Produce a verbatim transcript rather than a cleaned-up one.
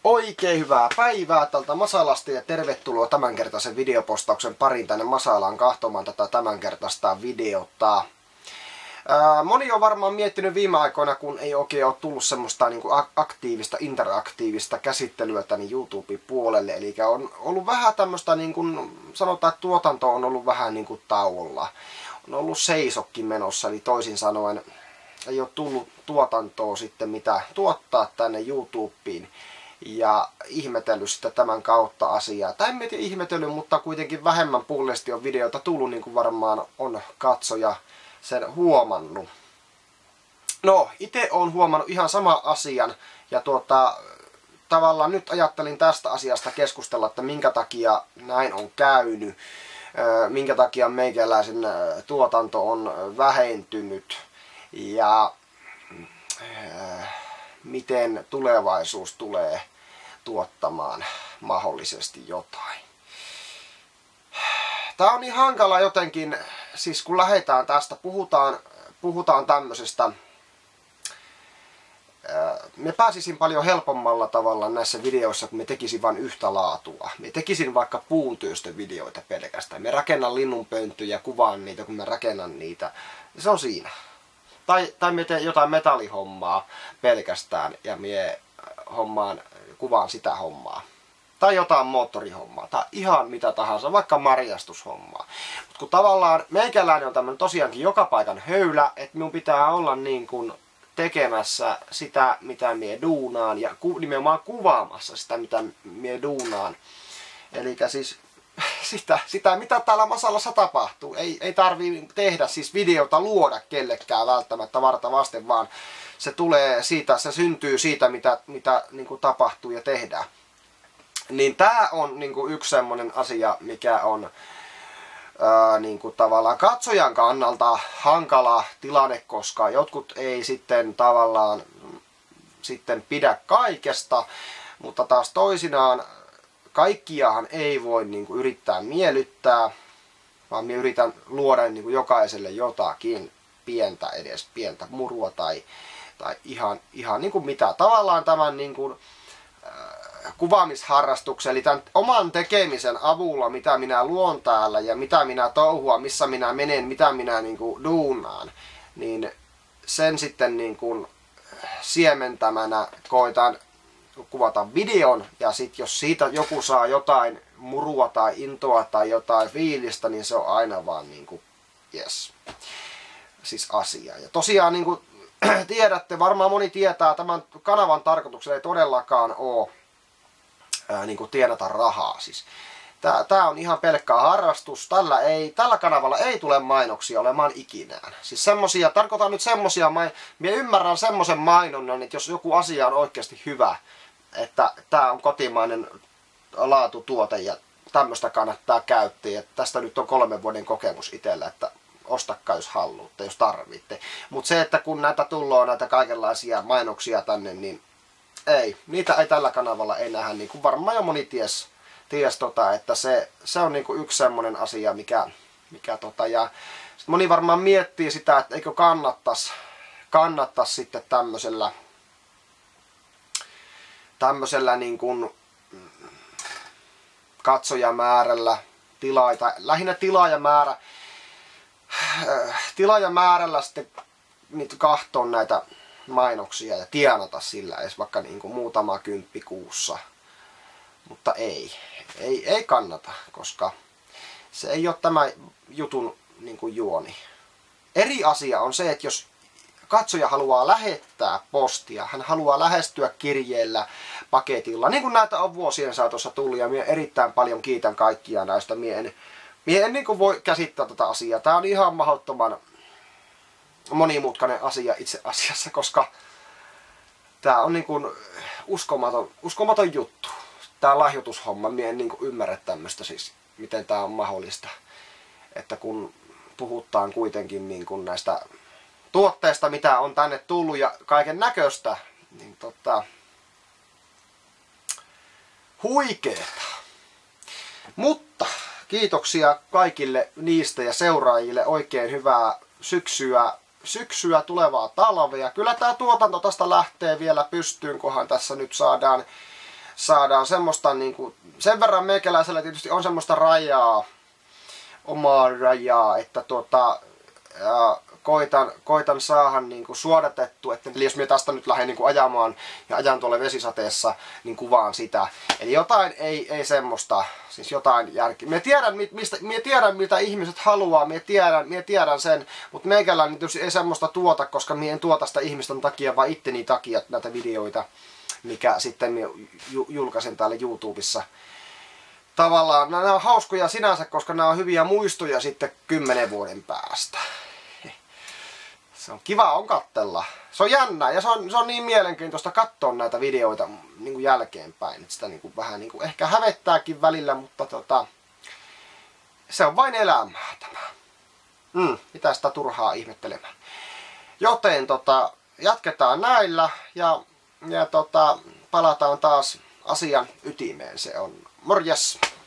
Oikein hyvää päivää tältä Masalasta ja tervetuloa tämänkertaisen videopostauksen pariin tänne Masalaan kahtomaan tätä tämänkertaista videota. Ää, moni on varmaan miettinyt viime aikoina, kun ei oikein ole tullut semmoista niin kuin aktiivista, interaktiivista käsittelyä tänne YouTube-puolelle. Eli on ollut vähän tämmöistä, niin kuin sanotaan, että tuotanto on ollut vähän niin kuin tauolla. On ollut seisokki menossa, eli toisin sanoen ei ole tullut tuotantoa sitten mitä tuottaa tänne YouTubeen. Ja ihmetellyt sitä tämän kautta asiaa. Tai en tiedä ihmetellyt, mutta kuitenkin vähemmän pullesti on videota tullut, niin kuin varmaan on katsoja sen huomannut. No, itse olen huomannut ihan sama asian. Ja tuota, tavallaan nyt ajattelin tästä asiasta keskustella, että minkä takia näin on käynyt. Minkä takia meikäläisen tuotanto on vähentynyt. Ja miten tulevaisuus tulee tuottamaan mahdollisesti jotain. Tää on niin hankala jotenkin, siis kun lähdetään tästä, puhutaan, puhutaan tämmöisestä, me pääsisin paljon helpommalla tavalla näissä videoissa, kun me tekisin vain yhtä laatua. Me tekisin vaikka puuntyöstön videoita pelkästään. Me rakennan linnunpönttöjä, kuvaan niitä, kun me rakennan niitä. Se on siinä. Tai, tai me teen jotain metallihommaa pelkästään ja me hommaan, kuvaan sitä hommaa. Tai jotain moottorihommaa. Tai ihan mitä tahansa, vaikka marjastushommaa. Mutta kun tavallaan meikäläinen on tämmönen tosiaankin joka paikan höylä, että minun pitää olla niin kuin tekemässä sitä, mitä mie duunaan. Ja ku, nimenomaan kuvaamassa sitä, mitä mie duunaan. Eli siis Sitä, sitä, mitä täällä Masalassa tapahtuu. Ei, ei tarvii tehdä siis videota luoda kellekään välttämättä varta vasten, vaan se tulee siitä, se syntyy siitä, mitä, mitä niin kuin tapahtuu ja tehdään. Niin tää on niin kuin yksi semmonen asia, mikä on ää, niin kuin tavallaan katsojan kannalta hankala tilanne, koska jotkut ei sitten tavallaan sitten pidä kaikesta, mutta taas toisinaan kaikkiahan ei voi niin kuin yrittää miellyttää, vaan minä yritän luoda niin kuin jokaiselle jotakin pientä, edes pientä murua tai, tai ihan, ihan niin kuin mitä. Tavallaan tämän niin kuin, äh, kuvaamisharrastuksen, eli tämän oman tekemisen avulla, mitä minä luon täällä ja mitä minä touhuan, missä minä menen, mitä minä niin kuin duunaan, niin sen sitten niin kuin siementämänä koitan kuvata videon, ja sitten jos siitä joku saa jotain murua tai intoa tai jotain fiilistä, niin se on aina vaan niinku yes. Siis asia. Ja tosiaan niin kuin tiedätte, varmaan moni tietää, tämän kanavan tarkoituksena ei todellakaan ole ää, niin kuin tienata rahaa. Siis tää, tää on ihan pelkkää harrastus. Tällä, ei, tällä kanavalla ei tule mainoksia olemaan ikinään. Siis semmosia, tarkoitan nyt semmosia, minä ymmärrän semmosen mainonnan, että jos joku asia on oikeasti hyvä, että tämä on kotimainen laatutuote ja tämmöistä kannattaa käyttää. Ja tästä nyt on kolmen vuoden kokemus itsellä, että ostakkaa jos haluatte, jos tarvitte. Mutta se, että kun näitä tullaan näitä kaikenlaisia mainoksia tänne, niin ei. Niitä ei tällä kanavalla enää, niin kuin varmaan jo moni ties, ties tota, että se, se on niin kuin yksi semmoinen asia, mikä, mikä tota, ja sit moni varmaan miettii sitä, että eikö kannattaisi kannattais sitten tämmöisellä tämmöisellä niin kuin katsojamäärällä, tilaita, lähinnä tilaajamäärä, tilaajamäärällä sitten kahtoon näitä mainoksia ja tienata sillä edes vaikka niin kuin muutama kymppi kuussa. Mutta ei, ei, ei kannata, koska se ei ole tämä jutun niin kuin juoni. Eri asia on se, että jos katsoja haluaa lähettää postia, hän haluaa lähestyä kirjeellä, paketilla, niin kuin näitä on vuosien saatossa tullut, ja minä erittäin paljon kiitän kaikkia näistä. Minä en, minä en niin kuin voi käsittää tätä asiaa. Tämä on ihan mahdottoman monimutkainen asia itse asiassa, koska tämä on niin kuin uskomaton, uskomaton juttu. Tämä lahjoitushomma, minä en niin kuin ymmärrä tämmöistä, siis miten tämä on mahdollista. Että kun puhutaan kuitenkin niin kuin näistä tuotteista, mitä on tänne tullut ja kaiken näköistä, niin tota, huikeeta. Mutta kiitoksia kaikille niistä ja seuraajille, oikein hyvää syksyä, syksyä tulevaa talvea. Kyllä tämä tuotanto tästä lähtee vielä pystyyn, kunhan tässä nyt saadaan saadaan semmoista niinku, sen verran meikäläisellä tietysti on semmoista rajaa, omaa rajaa, että tuota, ää, koitan, koitan saada niinku suodatettu, että eli jos minä tästä nyt lähden niinku ajamaan ja ajan tuolle vesisateessa, niin kuvaan sitä. Eli jotain ei, ei semmoista, siis jotain järkeä. Minä tiedän, mistä, minä tiedän mitä ihmiset haluaa, minä tiedän, minä tiedän sen, mutta meikäläinen ei semmoista tuota, koska minä en tuota sitä ihmisten takia, vaan itteni takia näitä videoita, mikä sitten minä julkaisen täällä YouTubessa. Tavallaan nämä on hauskoja sinänsä, koska nämä on hyviä muistoja sitten kymmenen vuoden päästä. Se on kiva on katsella. Se on jännää ja se on, se on niin mielenkiintoista katsoa näitä videoita niin kuin jälkeenpäin. Että sitä niin kuin vähän niin kuin ehkä hävettääkin välillä, mutta tota, se on vain elämää tämä. Mm, mitä sitä turhaa ihmettelemään. Joten tota, jatketaan näillä ja, ja tota, palataan taas asian ytimeen. Se on morjes!